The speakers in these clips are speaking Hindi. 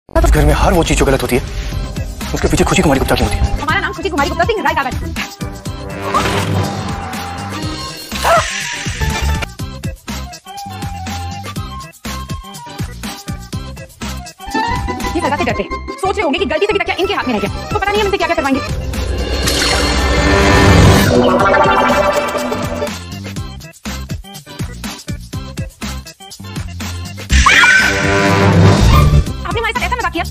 उस घर में हर वो चीज जो गलत होती है उसके पीछे खुशी कुमारी गुप्ता की होती है। हमारा नाम खुशी कुमारी गुप्ता सिंह रायगढ़। ये सजा से डरते हैं, सोच रहे होंगे कि गलती से भी क्या इनके हाथ में रह गया तो पता नहीं हम इनसे क्या क्या करवाएंगे। आपने हमारे साथ ऐसा मजाक किया।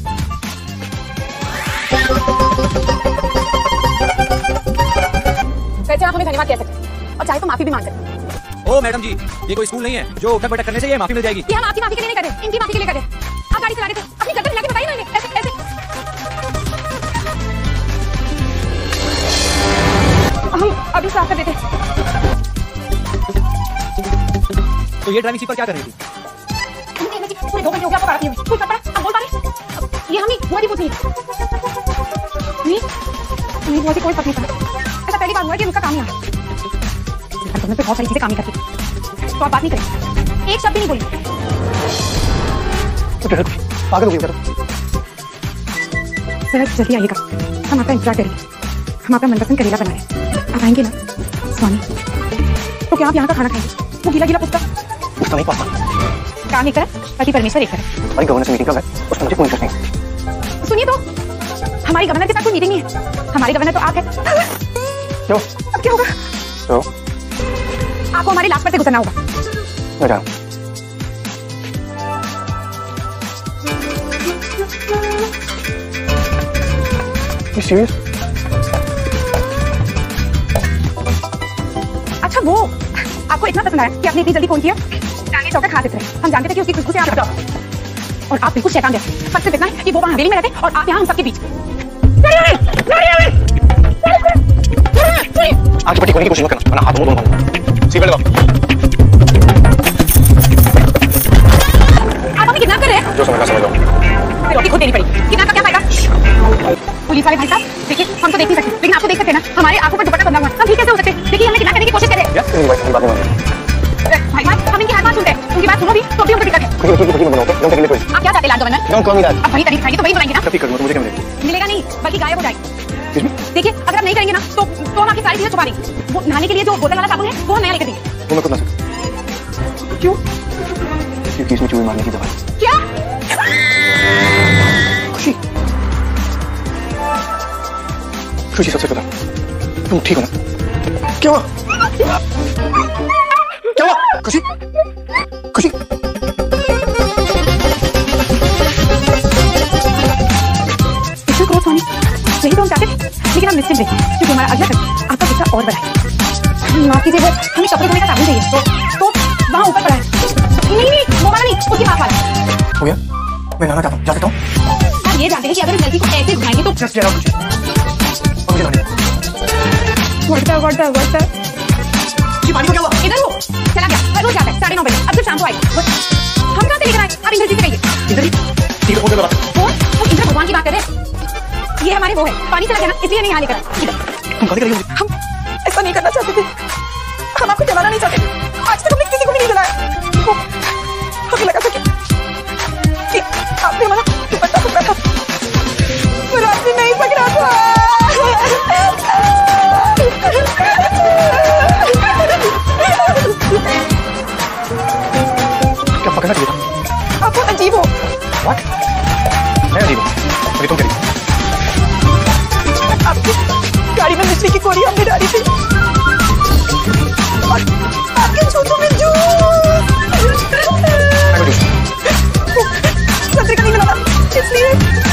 वैसे आप हमें धन्यवाद कह सकते और चाहे तो माफी भी मांग सकते। ओ मैडम जी, ये कोई स्कूल नहीं है जो उठक बैठक करने से ये माफी मिल जाएगी। ये हम आपकी माफी के लिए नहीं कर रहे, इनकी माफी के लिए कर रहे। आप गाड़ी चला रहे थे, अपनी गर्दन हिला के बताइए ना इन्हें ऐसे ऐसे। हम अभी साफ कर देते। तो ये ड्राइविंग सीट पर क्या कर रही थी? पूरे 2 घंटे हो गया आपको बात किए हुए। कोई पता आप बोल पा रहे? ये हम ही बुआ जी पूछ रही है। नहीं बुआ जी कोई पता नहीं पड़ा। ऐसा पहली बार हुआ है कि उनका काम ही आ गया। घर में बहुत सारी चीजें काम ही करती तो आप बात नहीं करें, एक शब्द भी नहीं बोली। पागल हो गई सर जल्दी आइएगा, हम आपका इंतजार करेंगे। हम आपका मनपसंद करेला बना रहे हैं, आप आएंगे ना स्वामी? तो क्या आप यहाँ का खाना खाएंगे? वो गीला गीला पुस्तक नहीं पापा। काम एक तरफ, पति परमेश्वर एक तरफ। हमारी गवर्नर मीटिंग का है, उसमें मुझे कोई इंटरेस्ट नहीं। सुनिए तो, हमारी गवर्नर के साथ कोई मीटिंग नहीं है। हमारी गवर्नर तो आप है। क्यों? अब क्या होगा? तो आपको हमारी लास्ट पर से गुजरना होगा। मैं जाऊँ। सीरियस? अच्छा वो आपको इतना पसंद आया कि आपने इतनी जल्दी फोन किया? चांदी चौका खा देते रहे, हम जानते थे कि उसकी खुशबू से आप और आप बिल्कुल शैतान जैसे। बस सिर्फ इतना है कि वो वहाँ हवेली में रहते और आप यहाँ हम सबके बीच। आगे पट्टी खोलने की कोशिश मत करना, वरना हाथ मुंह दोनों सीट बेल्ट लगाओ। आप हमें किडनैप कर रहे हैं? जो समझना समझ लो। रोटी खुद देनी पड़ेगी। किडनैप का क्या फायदा? पुलिस वाले भाई साहब देखिए, हम तो देख नहीं सकते लेकिन आपको देख सकते हैं ना, हमारे आंखों पर दुपट्टा बंधा हुआ है। हम ठीक कैसे हो सकते हैं? देखिए हमें किडनैप करने की कोशिश कर रहे हैं। भाई साहब हम इनकी हर बात सुनते हैं, उनकी बात सुनो भी तो भी हमको दिक्कत है। आप क्या चाहते हैं लाल गवर्नर? अब वही तारीफ खाएंगे तो वही बुलाएंगे ना। मुझे क्या मिलेगा? मिलेगा नहीं बल्कि गायब हो जाएगी। देखिए अगर आप नहीं करेंगे ना तो हम आपकी सारी चीजें छुपा देंगे। वो नहाने के लिए जो बोतल वाला साबुन है वो हम नया लेकर देंगे। वो मैं खुद ना सकता। क्यों? क्योंकि इसमें चूहे मारने की दवा है। क्या? खुशी खुशी सबसे पता तुम ठीक हो ना? क्या हुआ? क्या हुआ? खुशी खुशी यही तो हम चाहते थे, लेकिन हम निश्चिंत रहे क्योंकि हमारा अगला कदम आपका गुस्सा और बढ़ाए। माफ कीजिए, वो हमें कपड़े धोने का साबुन चाहिए तो वहाँ ऊपर पड़ा है। नहीं वो वाला नहीं, उसके पास वाला। हो गया, मैं नहाना चाहता हूँ, जा सकता हूँ? आप ये जानते हैं कि अगर इस लड़की को ऐसे घुमाएंगे तो जस्ट मुझे मुझे नहाने वाटर पानी को क्या हुआ? इधर वो चला गया, हर रोज जाता है 9:30 बजे, अब जब शाम को आए हम कहाँ से लेकर आए? आप इंद्र जी से कहिए। इंद्र जी ठीक है, फोन पे बात। वो इंद्र भगवान की बात कर रहे हैं। ये हमारे वो है, पानी चला गया ना इसलिए नहीं यहाँ लेकर आए। तुम गलती कर रही हो। हम ऐसा नहीं करना चाहते थे, हम आपको जलाना नहीं चाहते। आज तक हमने किसी को भी नहीं जलाया। हमें लगा था कि आपने हमारा दुपट्टा पकड़ा था, पर आपने नहीं पकड़ा था। क्या पकड़ना चाहिए था? आप बहुत अजीब हो। What? मैं अजीब हूँ? अभी तुम करिए। आपकी गाड़ी में मिश्री की गोली हमने डाली थी और आपके जूतों में जूस संतरे का नहीं मिला था इसलिए